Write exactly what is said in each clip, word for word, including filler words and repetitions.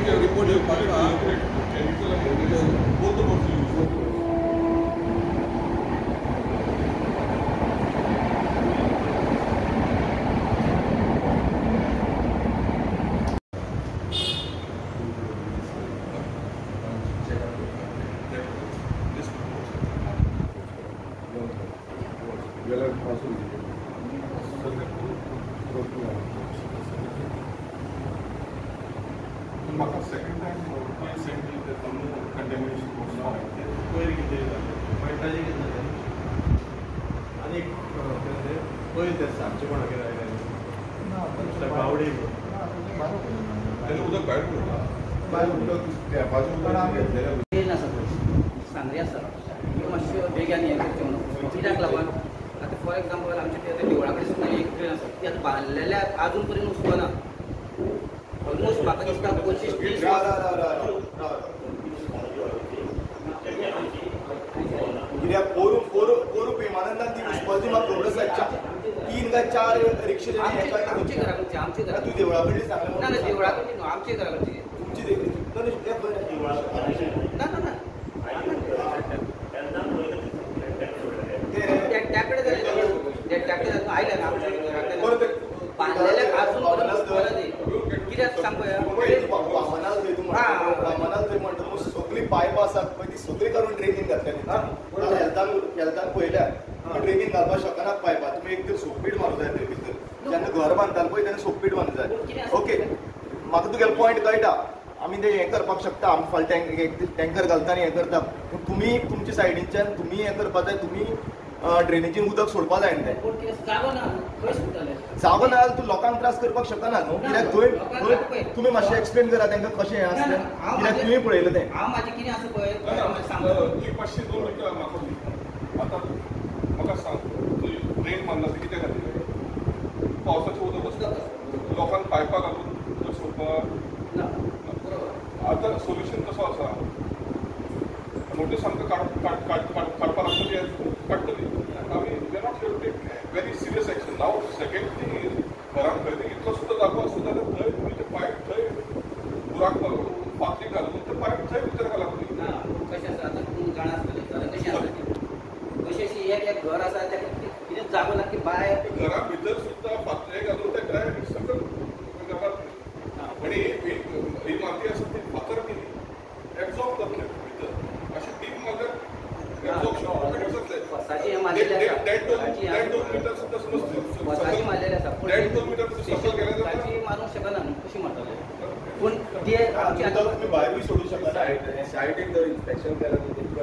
म्हाका second time Saint contamination पयर कितें मागीर ताजें कितें जालें आनी पयर तें सांजचें कोणागेर आयलें गावडे तेन्ना उदक भायर पडटा भायर उदक टॅपाचें उदक घेतलेलें आसा सांद्रे आसा मातशें बेगीन हें करचें म्हणून कित्याक लागून आतां फॉर एग्जाम्पल आमच्या देवळा कडेन सुद्दां एक ट्रेन आसा ती आतां बांदलेल्या आजून पर्यंत वचपाना ऑलमोस्ट म्हाका दिसता पंचवीस तीस कित्याक पोरू पोरू पोरू विमानांतल्यान ती वचपाची म्हाका खबर आसा तीन काय चार रिक्षा आमच्या घरा कडची आमच्या घरा तूं देवळा कडली सांगलें ना ना देवळा कडली न्हू आमच्या घरा कडची तुमची देवळा ना ना ना त्या कडेन जालें त्या कडेन आयल्या ना आमच्या घरा कडेन बांदलेल्या आजून पर्यंत कित्याक सांग पळय वामनाल थंय तूं वामनाल थंय म्हणटा तूं सगळी पायप आसा पळय ती सगळी काडून ड्रेनीन घातल्या हेल्थान हेल्थान पळयल्या ड्रेनीन घालपाक शकना पायपा तुमी एक तर सोकपीट मारूं जाय थंय भितर जेन्ना घर बांदताले पळय तेन्ना सोकपीट बांदूं जाय ओके म्हाका तुगेलो पॉयंट कळटा आमी तें हें करपाक शकता आमी फाल्यां टँकर घालता आनी हें करता पूण तुमी तुमच्या सायडीच्यान तुमी हें करपा जाय तुमी ड्रेनेजीन उदक सोडपा जाय न्ही जागो ना जागो ना जाल्यार तूं लोकांक त्रास करपाक शकना न्हू कित्याक थंय थंय तुमी मातशें एक्सप्लेन करा तांकां कशें हें आसता कित्याक तुमी पळयलें तें हांव म्हाजें कितें आसा पळय तुवें पांचशे दोन मिनटां म्हाका दी आतां म्हाका सांग तुवें ड्रेन बांदला ती कित्याक घातली पावसाचें उदक वचता लोकांक पायपां घालून उदक सोडपाक आतां सोल्युशन कसो आसा नोटीस आमकां काडपाक लागतली काडटली आमी we are not take very serious action now second thing is घरान खंय तरी इतलो सुद्दां जागो आसा जाल्यार थंय तुमी ते पायप थंय बुराक फातरी घालून ते पायप थंय भितर घाला तुमी ना कशें आसा आतां तूं जाणा आसतलें घरां कशीं आसा अशें अशी एक एक घर आसा ताका कितें जागो ना की भायर घरा भितर सुद्दां फातरे घालून ते ड्राय सकल घालतात आनी ही माती आसा ती फातर न्ही एब्जॉर्ब जातले भितर अशें डीप मारल्यार एब्जॉर्प्शन ऑटोमॅटीक जातलें वसाची हें मारलेलें आसा देड दोन देड दोन मिटर सुद्दां समज वसाची मारलेलें आसा पूण देड दोन मिटर सकल गेलें जाल्यार ताची मारूंक शकना न्हू कशी मारतले पूण ते आमची उदक तुमी भायर बी सोडूं शकना सायडीक जर इन्स्पेक्शन केलें जाल्यार तेचे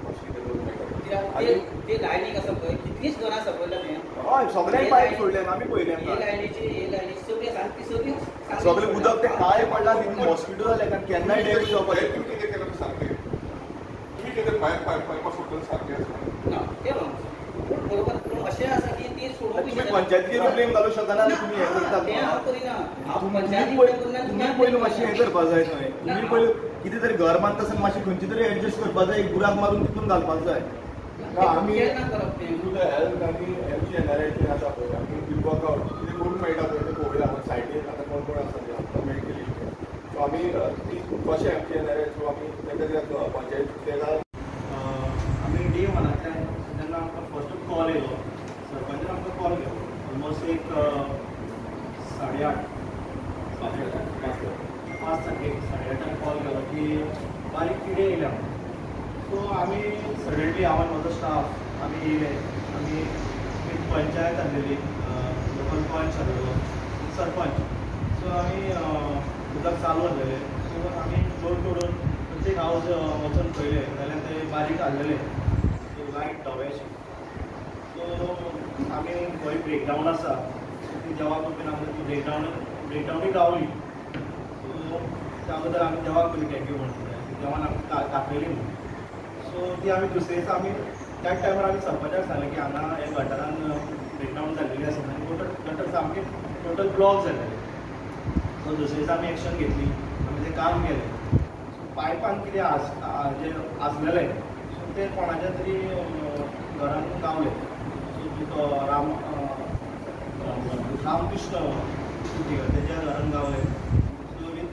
कडेन ते लायनीक आसा पळय कितलींच घरां आसा पळयलें तुवें हय सगळ्यांक पायप सोडले आमी पळयलें हे लायनीची हे लायनीची सगळी सारकी सगळी सगळें उदक तें काळें पडलां तितून मॉस्किटो जाले कारण केन्नाय डॅमेज जावपाक तुमी कितें केलें सारकें तुमी कितें भायर पायपां सोडलें सारकें आसा ना तें बरोबर पूण अशें आसा की ती सोडूंक तुमी पंचायतीचेर ब्लेम घालूंक शकना तुमी हें करता तें हांव करिना हांव तुमी पंचायती तुमी पयलीं मातशें हें करपाक जाय थंय तुमी पयलीं कितें तरी घर बांदता आसतना मातशें खंयची तरी एडजस्ट करपाक जाय एक बुराक मारून तितून घालपाक जाय आमी हेल्थ आनी हेल्थ जनरेशन आसा पळय आमी दिवपाक कितें करूंक मेळटा पळय तें पळोवया सायडीन आतां कोण कोण आसा ते आमकां मेळटली सो आमी कशें M G N R so आमी तेका पंचायत तेका आमी डे वनांतल्यान जेन्ना आमकां फस्ट कॉल येयलो सरपंचान आमकां कॉल केलो ऑलमोस्ट एक साडे आठ पांच तारखेक साडे आठांक कॉल केलो की बारीक किडे येयल्या सो आमी सडनली हांव आनी म्हजो स्टाफ आमी येयले आमी एक पंचायत हाडलेली लोकल पंच हाडलेलो सरपंच सो आमी उदक चालू हाडलेलें सो आमी डोर तोडून प्रत्येक हावज वचून पळयले जाल्यार ते बारीक हाडलेले लायट धवेशें सो आमी खंय ब्रेकडावन आसा ती देवा कृपेन आमकां ती ब्रेकडावन ब्रेकडावनूय गावली सो त्या बद्दल आमी देवाक पयलीं थँक्यू म्हणटा देवान आमकां दाखयली म्हणून सो ती आमी दुसरे दिसा आमी त्याच टायमार आमी सरपंचाक सांगलें की हांगा हे गटारान ब्रेकडावन जाल्लेली आसा आनी टोटल गटर सामके टोटल ब्लॉक जाल्लेले सो दुसरे दिसा आमी एक्शन घेतली आमी तें काम केलें सो पायपान कितें आस जें आसलेलें सो तें कोणाच्या तरी घरान गावलें सो तो राम रामकृष्ण तेच्या घरान गावलें सो वीथ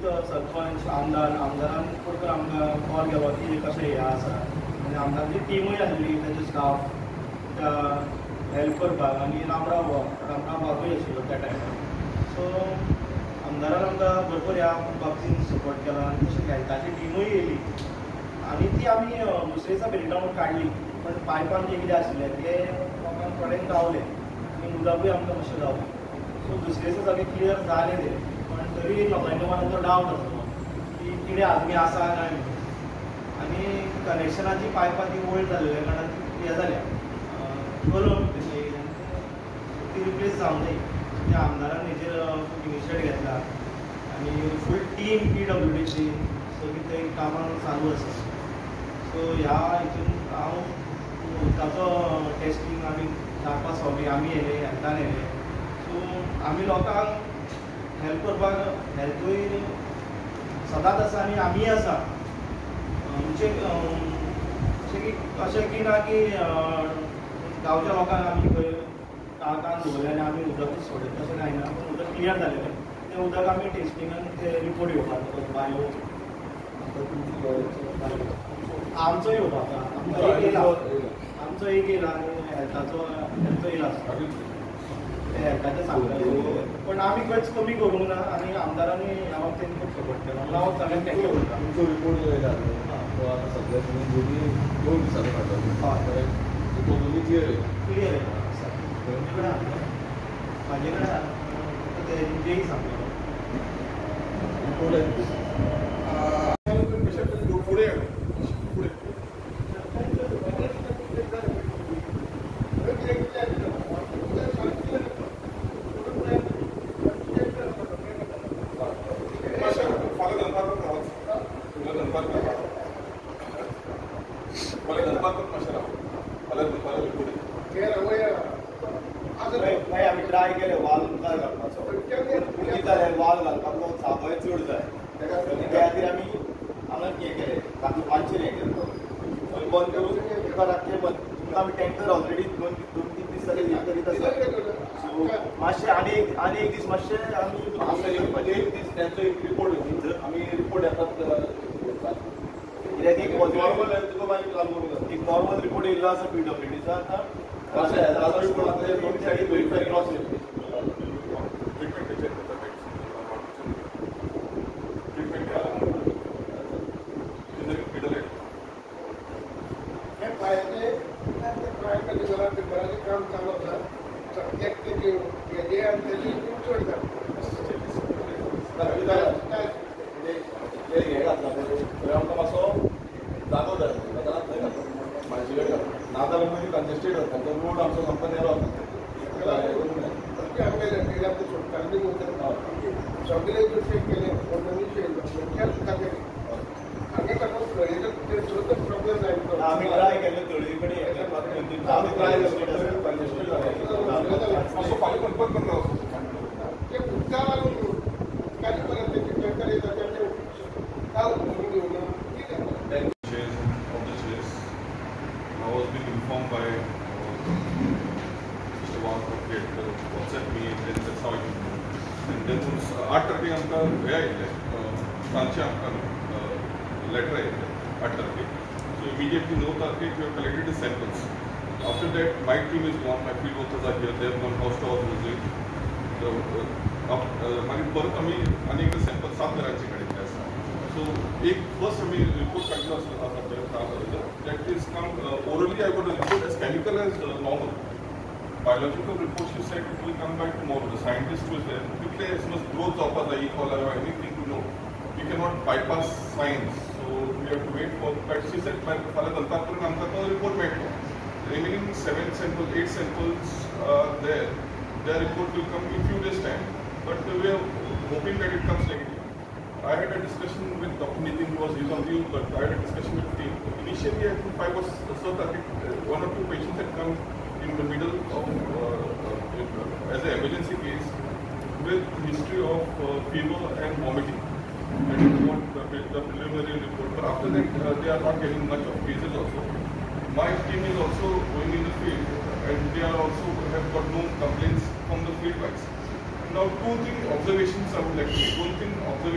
सरपंच आमदार आमदारान पडकर आमकां कॉल केलो की कशें हें आसा आनी आमदाराची टिमूय आसली ताजे स्टाफ त्या हेल्प करपाक आनी रामराव रामराव बाबूय आशिल्लो त्या टायमार सो आमदारान आमकां भरपूर ह्या बाबतींत सपोर्ट केलो आनी तशी हेल्थाची टिमूय येयली आनी ती आमी दुसरे दिसा ब्रेकडावन काडली पण पायपान जें कितें आशिल्लें तें लोकांक थोड्यांक गावलें आनी उदकूय आमकां मातशें गावलें सो दुसरे दिसा सगळें क्लियर जालें तें पण तरी लोकांच्या मनांत डावट आसलो की कितें आजून आसा काय म्हणून आनी कनेक्शनाची पायपां ती ओल्ड जाल्ल्या कारणान ती हें जाल्या कलम ती रिप्लेस जावंक जाय त्या आमदारान हेजेर इनिशिएट घेतला आनी फूल टीम पी डब्ल्यू डीची सगळी थंय कामां चालू आसा सो ह्या हितून हांव ताचो टेस्टींग आमी चार पांच फावटी आमी येयले हेल्थान येयले सो आमी लोकांक हेल्प करपाक हेल्थूय सदांच आसा आनी आमीय आसा म्हणजे अशें की अशें की ना की गांवच्या लोकांक आमी खंय टाळकान दवरलें आनी आमी उदकूच सोडले तशें कांय ना पूण उदक क्लियर जालेलें तें उदक आमी टेस्टिंगान ते रिपोर्ट येवपाक बायो आमचो येवपाक आमचो एक येयला आमचो एक येयला आनी हेल्थाचो हेल्थो येयला हेल्थाचें सांगता पण आमी खंयच कमी करूंक ना आनी आमदारांनी ह्या बाबतींत खूब सपोर्ट केलो हांव सगळ्यांक थँक्यू करता तुमचो रिपोर्ट जो येयला तो आतां सद्या तुमी दोनी दोन दिसांनी काडलो हय तो दोनी क्लियर येयला क्लियर येयला म्हाजे कडेन ते जेई सांगलो रिपोर्ट पुढे पुढे आमी ट्राय केले वाल मुखार घालपाचो कितें जालें वाल घालपाचो साबय चड जाय त्या खातीर आमी हांगा हें केलें तातूंत पांचशें हें केलें बंद करून एका रातचें बंद तुमकां आमी टँकर ऑलरेडी दोन दोन तीन दीस जाले यूज करीत आसा सो मातशें आनी एक आनी एक दीस मातशें आमी एक दीस त्यांचो एक रिपोर्ट येयलो आमी रिपोर्ट येतात कित्याक एक नॉर्मल तुका मागीर चालू करूंक एक नॉर्मल रिपोर्ट येयल्लो आसा पी डब्ल्यू डीचो आतां ताचो रिपोर्ट आतां दोन सायडी व्हेरीफाय क्रॉस येयलो काम चालू आसा एक तेजे हेजे आनी तेजी चड जाता हे घातला थंय आमकां मातसो जागो जाय आतां थंय म्हाजे कडेन ना जाल्यार मदीं कंजेस्टेड जाता तो रोड आमचो सामको नेरो आमगे सोडटाली सगळे चेक केले मनीस आनी ताका चड प्रॉब्लेम जाय आमी ट्राय केले थोडी कडेन आमी ट्राय केले कंजेस्टेड जाता असं पाणी कंपन करता ते उदका लागून काही परत त्याची टँकर येतात त्याचे काल भरून घेऊन ठीक आहे shares of the shares. I was being informed by uh, Mister Wang that uh, WhatsApp me and then that's how I can know. And then uh, आठ तारखेक आमकां हे आयिल्लें सांजचें आमकां लेटर आयिल्लें आठ तारखेक सो इमिडिएटली णव तारखेक we collected the samples after that my team is gone my field workers are here they have gone house to house visit मागीर परत आमी आनी एकदां सॅम्पल सात घरांचे काडिल्ले आसा सो एक फर्स्ट आमी रिपोर्ट काडलो आसा that is come orally I got a report as chemical as normal biological report she said it will come back tomorrow. The scientist was there. Quickly as much growth of the E. coli or anything to know. We cannot bypass science, so we have to wait for. But she said, "My father Dalpatpur namka to report made. Remaining seven samples, eight samples are there. Their report will come in few days time. But we are hoping that it comes negative." I had a discussion with Doctor Nitin, who was his on leave, but I had a discussion with the team. Initially, I think I was so that one or two patients had come in the middle of uh, uh, as an emergency case with history of uh, fever and vomiting. That is what the, the preliminary report. But after that, uh, they are not getting much of cases also. My team is also going in the field, and they are also have got no complaints from the field wise. Now, two thing observations I would like to make. One thing observations in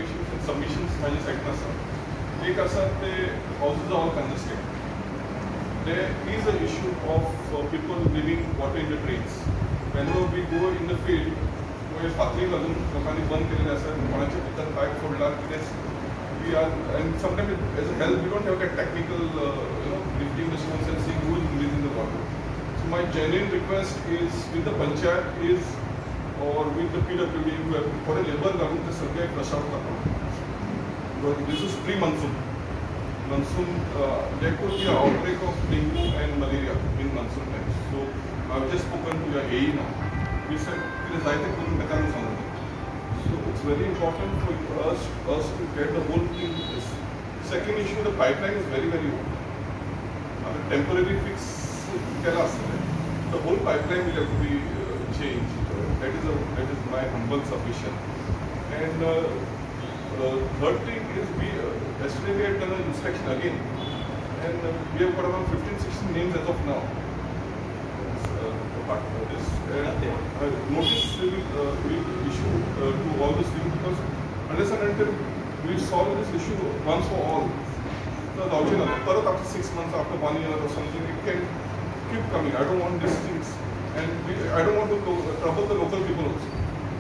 submissions म्हाज्या सायडीन आसा. एक आसा ते houses all congested. There is an issue of uh, people leaving water in the drains. Whenever we go in the field, वयर फातरी घालून लोकांनी बंद केलेले आसा. कोणाच्या भितर पायप फोडला कितें we are, and sometimes as a health we don't have a technical uh, you know lifting the stones and seeing who is releasing the water. So my genuine request is with the panchayat is or with the P W D who have for a labor घालून ते सगळे flush out करतात. This is pre-monsoon. Monsoon, uh, there could be an outbreak of dengue and malaria in monsoon times. So I've just spoken to your A E now. We said it is like a So it's very important for us, us to get the whole thing. This. Second issue, the pipeline is very, very old. Now, the temporary fix tell us the whole pipeline will have to be uh, changed. Uh, that is a, that is my humble submission. And uh, uh, third thing is we uh, yesterday we had done an inspection again, and uh, we have got around fifteen, sixteen names as of now. Uh, but uh, this uh, uh, notice will uh, will issue uh, to all the students because unless and until we solve this issue once for all, the original, but after six months, after one year or something, it can keep coming. I don't want these things, and we, I don't want to go, uh, trouble the local people also.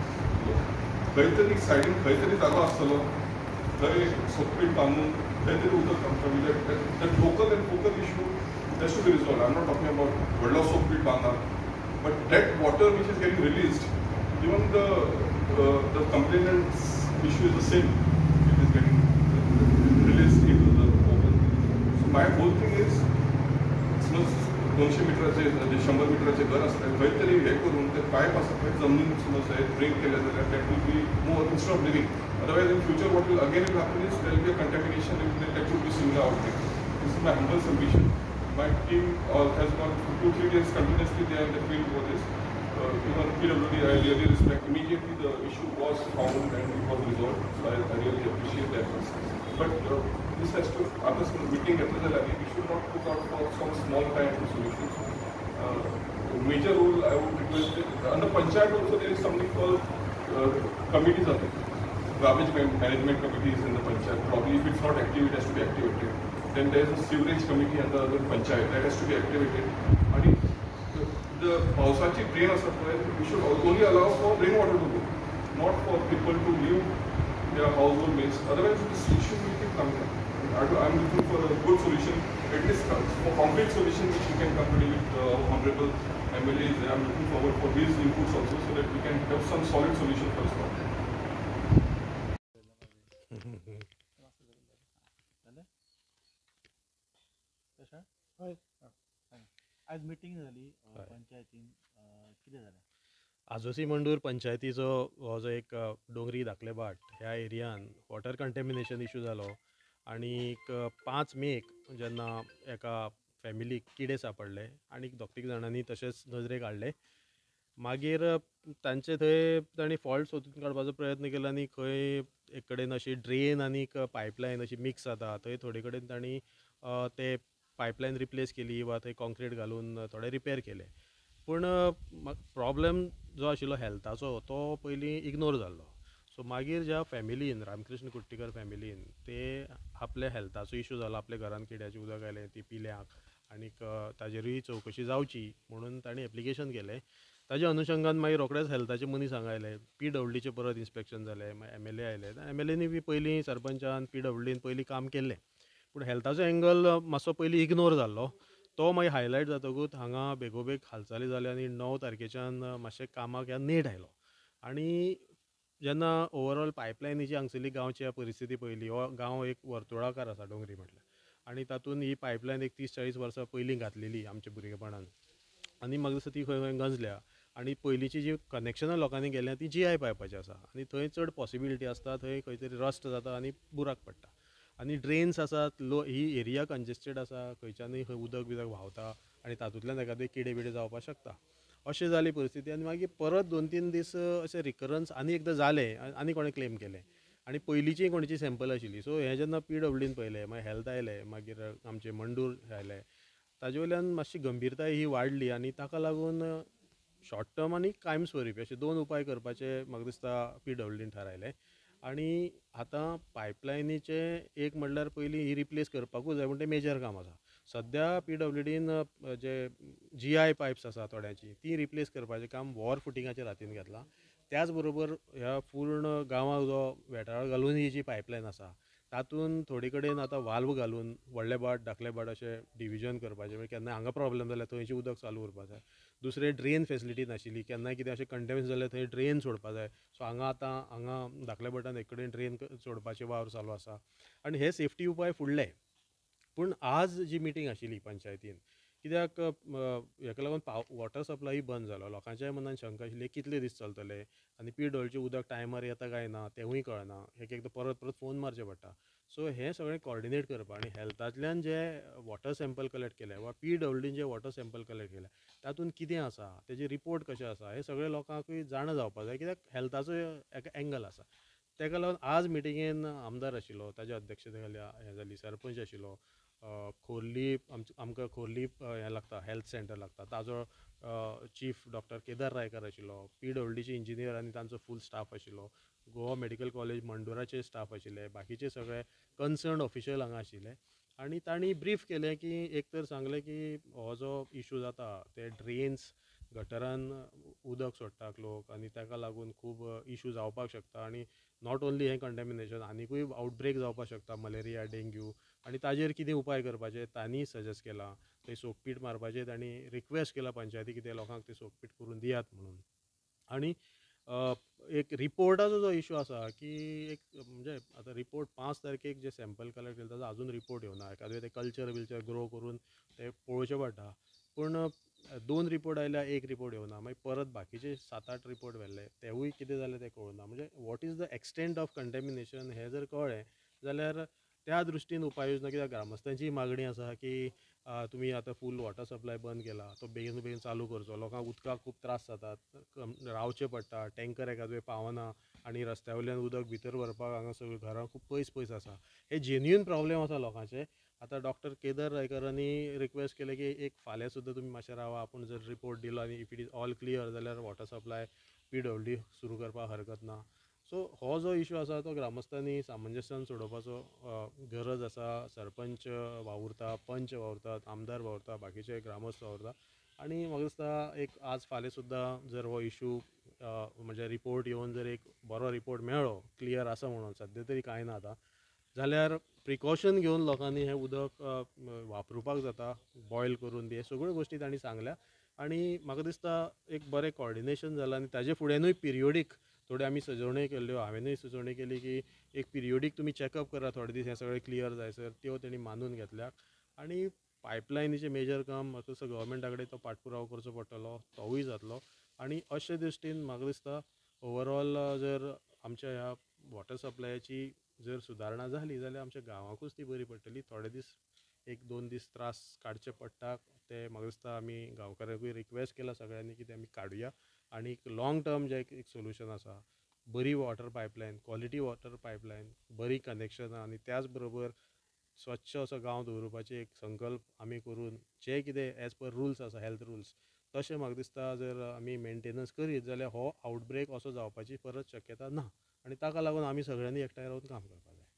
खंयतरी सायडीन खंयतरी जागो आसतलो थंय soak pit बांदून खंयतरी उदक आमकां that local and focal issue has to be resolved. I am not talking about व्हडलो सोकपीट बांदप, but that water which is getting released even the the complainants issue is the same. It is getting released in to the open. So my whole thing is समज दोनशे मिटराचे शंभर मिटराचे घर असतात खंय तरी हे करून ते पायप आसा पळय जमनीन समज हे ड्रिंक केले जाल्यार that will be more instead of living. Otherwise in future what will again will happen is there will be a contamination that would be similar outbreak. This is my humble submission. My team has got two three days continuously they are in the field for this. Even P W D, I really respect. Immediately the issue was found and it was resolved. So I, I really appreciate that. But uh, this has to, after some meeting, we should not look out for some small time solutions. Uh, major role I would request it. Under Panchayat also there is something called uh, committees of it. Garbage management committees in the Panchayat. Probably if it's not active, it has to be activated. Then there is a sewerage committee under the Panchayat that has to be activated. And it, the पावसाची drain असतात पळय we should only allow for rain water to go, not for people to live their house hold waste. Otherwise this issue will keep coming. I am looking for a good solution, at least for concrete solution which you can company with honourable M L As. I am looking forward for these inputs also so that we can have some solid solution for this problem. आज meeting जाली पंचायतीन, कितें जालें? आजोसी मंडूर पंचायतीचो हो जो एक डोंगरी धाकले बाट ह्या एरियान वॉटर कंटेमिनेशन इशू जालो आनीक पांच मेक जेन्ना एका फॅमिलीक किडे सापडले आनीक दोग तीग जाणांनी तशेंच नजरेक हाडले. मागीर तांचे थंय तांणी फॉल्ट सोदून काडपाचो प्रयत्न केलो आनी खंय एक कडेन अशी ड्रेन आनीक पायपलायन अशी मिक्स जाता थंय थोडे कडेन तांणी ते पायपलायन रिप्लेस केली वा थंय कॉन्क्रीट घालून थोडे रिपेर केले. पूण प्रॉब्लेम जो आशिल्लो हेल्थाचो तो पयलीं इग्नोर जाल्लो. सो मागीर ज्या फॅमिलीन रामकृष्ण कुट्टीकर फॅमिलीन ते आपल्या हेल्थाचो इशू जालो, आपल्या घरान किड्याचें उदक आयलें ती पिल्यांक आनीक ताजेरूय चवकशी जावची म्हणून तांणी एप्लिकेशन केलें. ताज्या अनुशंगान मागीर रोखडेच हेल्थाचे मनीस हांगा आयले, पी डब्ल्यूडीचें परत इन्स्पेक्शन जालें, मागीर एम एल ए आयले. एम एल एनी बी पयलीं सरपंचान पी डब्ल्यूडीन पयलीं काम केल्लें पूण हेल्थाचो एंगल मातसो पयलीं इग्नोर जाल्लो. तो मागीर हायलायट जातकूच हांगा बेगोबेग हालचाली जाल्यो आनी णव तारखेच्यान मातशें कामाक ह्या नेट आयलो. आनी जेन्ना ओवरऑल पायपलायनीची हांगसरली गांवची परिस्थिती पयली, हो गांव एक वर्तुळाकार आसा डोंगरी म्हटल्यार आनी तातूंत ही पायपलायन एक तीस चाळीस वर्सां पयलीं घातलेली आमच्या भुरगेपणान आनी म्हाका दिसता ती खंय खंय गंजल्या. आनी पयलींची जी कनेक्शनां लोकांनी केल्या ती जी आय पायपाची आसा आनी थंय चड पॉसिबिलिटी आसता थंय खंय तरी रस्ट जाता आनी बुराक पडटा. आनी ड्रेन्स आसात, लो ही एरिया कंजेस्टेड आसा, खंयच्यानूय खंय उदक बिदक व्हांवता आनी तातूंतल्यान एखादे किडे बिडे जावपाक शकता. अशें जाली परिस्थिती आनी मागीर परत दोन तीन दीस अशें रिकरन्स आनी एकदां जालें आनी कोणें क्लेम केलें आनी पयलींची कोणाची सॅम्पल आशिल्ली. सो हें जेन्ना पी डब्ल्यूडीन पळयलें मागीर हेल्थ आयलें मागीर आमचे मंडूर आयले ताजे वयल्यान मातशी गंभीरताय ही वाडली आनी ताका लागून शॉर्ट टर्म आनी कायमस्वरुपी अशे दोन उपाय करपाचे म्हाका दिसता पी डब्ल्यूडीन थारायलें. आनी आतां पायपलायनीचे एक म्हणल्यार पयलीं ही रिप्लेस करपाकूच जाय पूण तें मेजर काम आसा. सद्या पी डब्ल्यू डीन जे जी आय पायप्स आसा थोड्यांची ती रिप्लेस करपाचें काम वॉर फुटिंगाचेर हातीन घेतलां. त्याच बरोबर ह्या पूर्ण गांवाक जो वेटाळ घालून ही जी पायपलायन आसा तातूंत थोडे कडेन आतां वाल्व घालून व्हडले बाट धाकले बाट अशें डिविजन करपाचें म्हणजे केन्ना हांगा प्रॉब्लेम जाल्यार थंयची उदक चालू उरपा जाय. दुसरें ड्रेन फेसिलिटी नाशिल्ली, केन्नाय कितें अशें कंटेमिनेशन जाल्यार थंय ड्रेन सोडपा जाय. सो हांगा आतां हांगा धाकल्या बटान एक कडेन ड्रेन सोडपाचें वावर चालू आसा आनी हे सेफ्टी उपाय फुडले. पूण आज जी मिटींग आशिल्ली पंचायतीन कित्याक हेका लागून पाव वॉटर सप्लाय बंद जालो. लोकांच्या मनान शंका आशिल्ली कितले दीस चलतले आनी पी डब्ल्यूचें उदक टायमार येता काय ना तेंवूय कळना. एक एकदां परत परत फोन मारचे पडटा. सो हें सगळें कॉर्डिनेट करपा आनी हेल्थांतल्यान जे वॉटर सॅम्पल कलेक्ट केले वा पी डब्ल्यूडीन जे वॉटर सॅम्पल कलेक्ट केले तातूंत कितें आसा तेजे रिपोर्ट कशें आसा हे सगळे लोकांकूय जाण जावपा जाय कित्याक हेल्थाचो एक एंगल आसा. तेका लागून आज मिटिंगेन आमदार आशिल्लो ताच्या अध्यक्षतेखाली हें जाली सरपंच आशिल्लो खोर्ली आमकां खोर्ली हें लागता हेल्थ सेंटर लागता ताजो चीफ डॉक्टर केदार रायकर आशिल्लो. पी डब्ल्यू डीचे इंजिनियर आनी तांचो फूल स्टाफ आशिल्लो. गोवा मेडिकल कॉलेज मंडोराचे स्टाफ आशिल्ले. बाकीचे सगळे कन्सर्न ऑफिशियल हांगा आशिल्ले आनी तांणी ब्रीफ केलें की एक तर सांगलें की हो जो इशू जाता ते ड्रेन्स गटरान उदक सोडटात लोक आनी ताका लागून खूब इशू जावपाक शकता आनी नॉट ओन्ली हें कंटेमिनेशन आनीकूय आउटब्रेक जावपाक शकता मलेरिया डेंग्यू आनी ताजेर कितें उपाय करपाचे तांणी सजेस्ट केलां. थंय सोकपीट मारपाचें तांणी रिक्वेस्ट केला पंचायती की ते लोकांक ते सोकपीट करून दियात म्हणून. आनी एक रिपोर्टाचो जो इशू आसा की एक म्हणजे आतां रिपोर्ट पांच तारखेक जे सॅम्पल कलेक्ट केले ताजो आजून रिपोर्ट येवना. एखादें ते कल्चर बिल्चर ग्रो करून ते पळोवचें पडटा. पूण दोन रिपोर्ट आयल्या एक रिपोर्ट येवना. मागीर परत बाकीचे सात आठ रिपोर्ट व्हेल्ले तेवूय कितें जालें तें कळना. म्हणजे what is the extent of contamination हें जर कळ्ळें जाल्यार त्या दृश्टीन उपाय योजना कित्याक ग्रामस्थांची मागणी आसा की तुमी आतां फूल वॉटर सप्लाय बंद केला तो बेगीन बेगीन चालू करचो. लोकांक उदकाक खूब त्रास जातात रावचें पडटा टँकर एकाद वेळ पावना आनी रस्त्या वयल्यान उदक भितर व्हरपाक हांगा सगळीं घरां खूब पयस पयस आसा. हे जेन्युइन प्रॉब्लेम आसा लोकांचे. आतां डॉक्टर केदार रायकरांनी रिक्वेस्ट केलें की एक फाल्यां सुद्दां तुमी मातशें रावा आपूण जर रिपोर्ट दिलो आनी if it is all clear जाल्यार water supply P W D सुरू करपाक हरकत ना. सो हो जो इशू आसा तो ग्रामस्थांनी सामंजस्यान सोडोवपाचो गरज आसा. सरपंच वावुरता पंच वावुरतात आमदार वावुरता बाकीचे ग्रामस्थ वावुरता आनी म्हाका दिसता एक आज फाल्यां सुद्दां जर हो इशू म्हणजे रिपोर्ट येवन जर एक बरो रिपोर्ट मेळ्ळो क्लियर आसा म्हणून सद्या तरी कांय ना आतां जाल्यार प्रिकॉशन घेवन लोकांनी हें उदक वापरपाक जाता बॉयल करून बी हे सगळ्यो गोश्टी तांणी सांगल्या. आनी म्हाका दिसता एक बरें कॉर्डिनेशन जालां आनी ताजे फुडेंनूय पिरियोडीक थोड्यो आमी सजवण्यो केल्ल्यो हांवेनूय सुचोवणी केली की एक पिरियोडीक तुमी चॅकअप करा थोडे दीस हें सगळें क्लियर जायसर त्यो तेणी मानून घेतल्यात. आनी पायपलायनीचें मेजर काम म्हाका दिसता गव्हर्मेंटा कडेन तो पाठपुरावो करचो पडटलो तोवूय जातलो. आनी अशे दृश्टीन म्हाका दिसता ओवरऑल जर आमच्या ह्या वॉटर सप्लायाची जर सुदारणा जाली जाल्यार आमच्या गांवांकूच ती बरी पडटली. थोडे दीस एक दोन दीस त्रास काडचे पडटा ते म्हाका दिसता आमी गांवकारांकूय रिक्वेस्ट केला सगळ्यांनी की ते आमी काडुया आनी एक लाँग टर्म जे एक सोल्युशन आसा बरी water pipeline quality water pipeline बरी कनेक्शनां आनी त्याच बरोबर स्वच्छ असो गांव दवरपाचे एक संकल्प आमी करून जे कितें एज पर रुल्स आसा हेल्थ रुल्स तशें म्हाका दिसता जर आमी मेंटेनन्स करीत जाल्यार हो आउटब्रेक असो जावपाची परत शक्यता ना आनी ताका लागून आमी सगळ्यांनी एकठांय रावन काम करपाक जाय.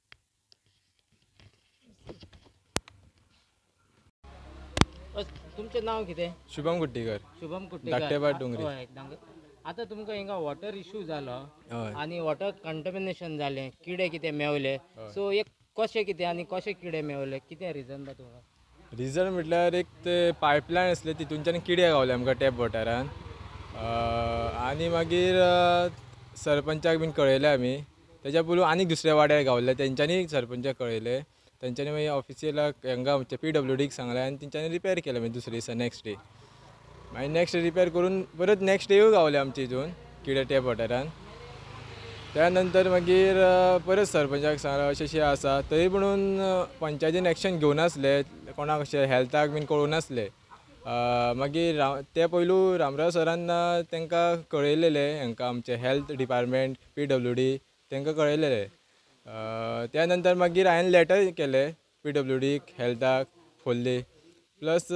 तुमचें नांव कितें? शुभम कुट्टीकर. शुभम कुट्टीकर धाकटेबाट डोंगरी. आतां तुमकां हिंगा वॉटर इशू जालो हय. आनी वॉटर कंटेमिनेशन जालें किडे कितें मेवले सो एक कशें कितें आनी कशें किडे मेवले कितें रिजन बा तुमकां? रिजन म्हटल्यार एक ते पायपलायन आसले तितूनच्यान किडे गावले आमकां टॅप वॉटरान आनी मागीर सरपंचाक बीन कळयलें आमी तेच्या पयलू आनीक दुसऱ्या वाड्यार गावले तेंच्यांनी सरपंचाक कळयलें तेंच्यांनी मागीर ऑफिशियलाक हांगा पी डब्ल्यू डीक सांगलें आनी तेंच्यांनी रिपेर केलें मागीर दुसरे दिसा नेक्स्ट डे मागीर नेक्स्ट डे रिपेर करून परत नेक्स्ट डेयूय गावले आमचे हितून किडे टॅप वॉटरान. त्या नंतर मागीर परत सरपंचाक सांगलें अशें अशें आसा तरी म्हणून पंचायतीन एक्शन घेवनासले कोणाक अशें हेल्थाक बीन कळूनासलें. मागीर ते पयलू रामराव सरान तांकां कळयलेलें हांकां आमचे health department P W D तांकां कळयलेलें. त्या नंतर मागीर हांवें लेटर केलें पी डब्ल्यू डीक हेल्थाक खोल्ली प्लस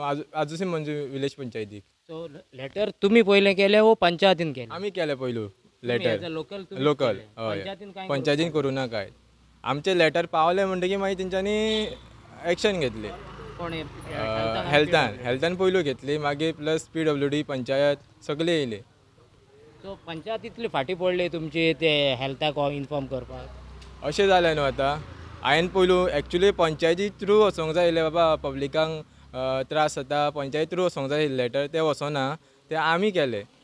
आजुसी मंजू विलेज पंचायतीक. सो लेटर तुमी पयलें केलें वो पंचायतीन केलें? आमी केलें पयलू लेटर लोकल लोकल पंचायतीन काय हय पंचायतीन करूं ना कांय आमचे लेटर पावले म्हणटकीर मागीर तेंच्यांनी एक्शन घेतली कोण हेल्थान हेल्थान पयलू घेतली मागीर plus P W D panchayat सगळे येयले. सो पंचायत इतली फाटी पडली तुमची ते हेल्थाक इन्फॉर्म करपाक अशें जालें न्हू आतां हांवें पयलू एक्चुली पंचायती थ्रू वचोंक जाय आसलें बाबा पब्लिकांक त्रास जाता पंचायती थ्रू वचोंक जाय लेटर ते वचोना ते आमी केले